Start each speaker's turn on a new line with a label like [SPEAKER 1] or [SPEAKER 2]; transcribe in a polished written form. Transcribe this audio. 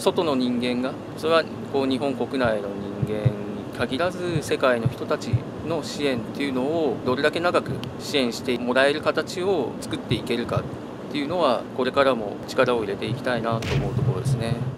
[SPEAKER 1] 外の人間が、それは日本国内の人間に限らず世界の人たちの支援っていうのをどれだけ長く支援してもらえる形を作っていけるかっていうのは、これからも力を入れていきたいなと思うところですね。